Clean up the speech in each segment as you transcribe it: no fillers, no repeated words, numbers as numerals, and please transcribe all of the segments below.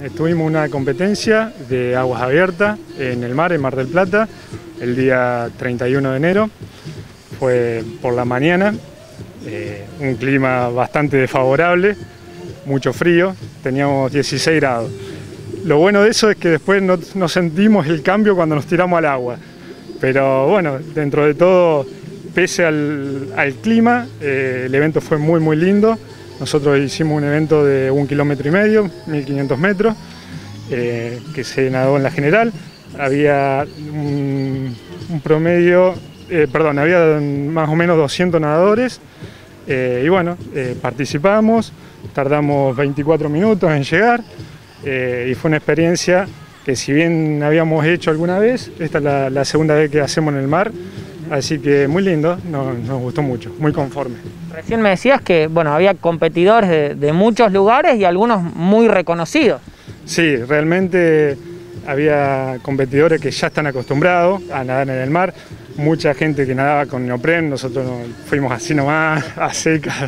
estuvimos en una competencia de aguas abiertas en el mar, en Mar del Plata, el día 31 de enero. Fue por la mañana, un clima bastante desfavorable, mucho frío, teníamos 16 grados. Lo bueno de eso es que después no sentimos el cambio cuando nos tiramos al agua. Pero bueno, dentro de todo, pese al clima, el evento fue muy lindo. Nosotros hicimos un evento de 1,5 kilómetros, 1500 metros, que se nadó en la general. Había un promedio, había más o menos 200 nadadores. Y bueno, participamos, tardamos 24 minutos en llegar. Y fue una experiencia que, si bien habíamos hecho alguna vez, esta es la segunda vez que hacemos en el mar. Así que muy lindo, nos gustó mucho, muy conforme. Recién me decías que bueno, había competidores de muchos lugares y algunos muy reconocidos. Sí, realmente había competidores que ya están acostumbrados a nadar en el mar. Mucha gente que nadaba con neopren, nosotros fuimos así nomás, a secas.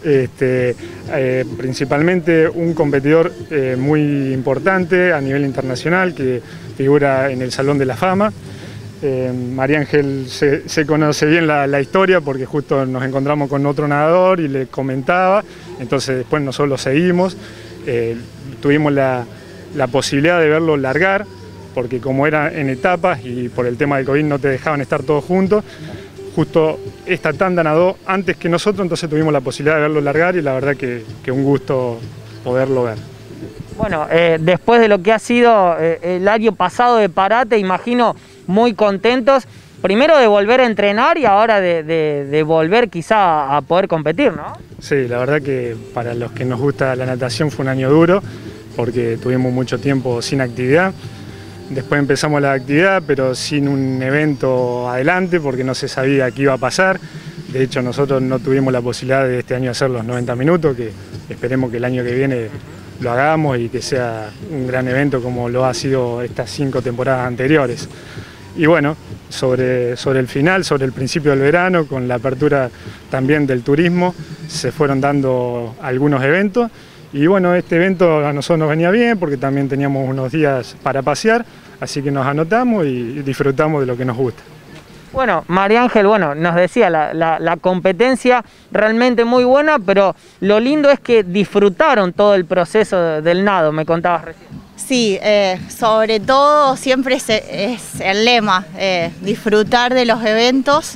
Principalmente un competidor muy importante a nivel internacional que figura en el Salón de la Fama. María Ángel se conoce bien la historia porque justo nos encontramos con otro nadador y le comentaba, entonces después nosotros lo seguimos. Tuvimos la posibilidad de verlo largar, porque como era en etapas y por el tema del COVID no te dejaban estar todos juntos, justo esta tanda nadó antes que nosotros, entonces tuvimos la posibilidad de verlo largar y la verdad que un gusto poderlo ver. Bueno, después de lo que ha sido el año pasado de parate, imagino muy contentos, primero de volver a entrenar y ahora de volver quizá a poder competir, ¿no? Sí, la verdad que para los que nos gusta la natación fue un año duro, porque tuvimos mucho tiempo sin actividad. Después empezamos la actividad, pero sin un evento adelante, porque no se sabía qué iba a pasar. De hecho, nosotros no tuvimos la posibilidad de este año hacer los 90 minutos, que esperemos que el año que viene lo hagamos y que sea un gran evento como lo ha sido estas 5 temporadas anteriores. Y bueno, sobre el final, sobre el principio del verano, con la apertura también del turismo, se fueron dando algunos eventos. Y bueno, este evento a nosotros nos venía bien porque también teníamos unos días para pasear, así que nos anotamos y disfrutamos de lo que nos gusta. Bueno, María Ángel, nos decía, la competencia realmente muy buena, pero lo lindo es que disfrutaron todo el proceso del nado, me contabas recién. Sí, sobre todo siempre es el lema, disfrutar de los eventos.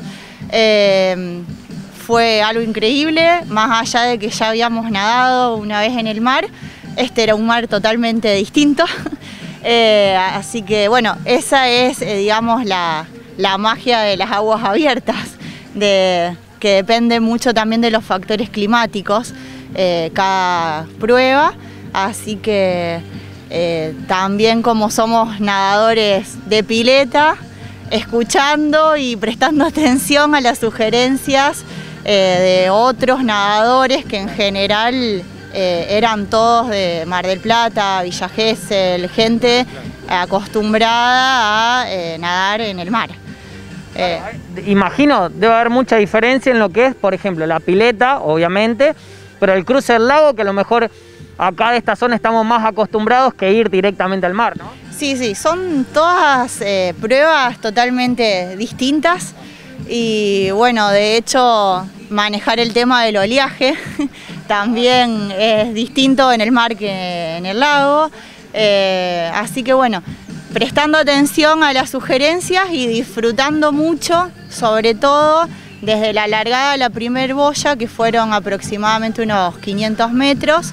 Fue algo increíble, más allá de que ya habíamos nadado una vez en el mar, este era un mar totalmente distinto. Así que bueno, esa es, digamos, la magia de las aguas abiertas, que depende mucho también de los factores climáticos, cada prueba. Así que también, como somos nadadores de pileta, escuchando y prestando atención a las sugerencias de otros nadadores que en general eran todos de Mar del Plata, Villa Gesell, gente acostumbrada a nadar en el mar. Imagino, debe haber mucha diferencia en lo que es, por ejemplo, la pileta, obviamente, pero el cruce del lago, que a lo mejor acá de esta zona estamos más acostumbrados que ir directamente al mar, ¿no? Sí, son todas pruebas totalmente distintas y bueno, de hecho, manejar el tema del oleaje también es distinto en el mar que en el lago, así que bueno, prestando atención a las sugerencias y disfrutando mucho, sobre todo desde la largada a la primer boya, que fueron aproximadamente unos 500 metros,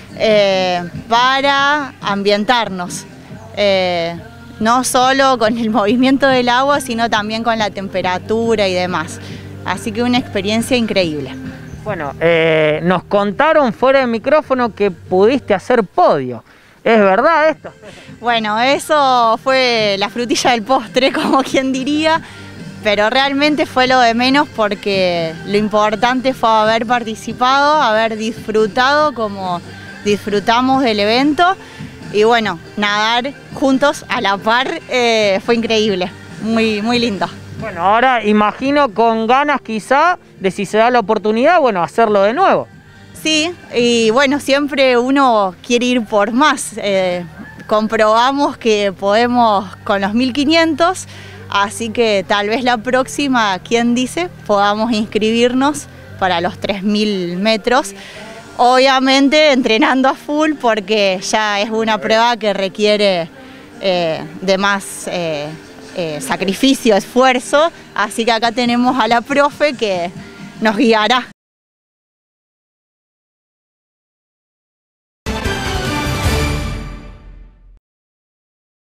para ambientarnos, no solo con el movimiento del agua, sino también con la temperatura y demás. Así que una experiencia increíble. Bueno, nos contaron fuera de micrófono que pudiste hacer podio. ¿Es verdad esto? Bueno, eso fue la frutilla del postre, como quien diría, pero realmente fue lo de menos porque lo importante fue haber participado, haber disfrutado como disfrutamos del evento y bueno, nadar juntos a la par fue increíble, muy lindo. Bueno, ahora imagino con ganas quizá de, si se da la oportunidad, bueno, hacerlo de nuevo. Sí, y bueno, siempre uno quiere ir por más. Comprobamos que podemos con los 1500, así que tal vez la próxima, quién dice, podamos inscribirnos para los 3000 metros. Obviamente entrenando a full porque ya es una prueba que requiere de más sacrificio, esfuerzo, así que acá tenemos a la profe que nos guiará.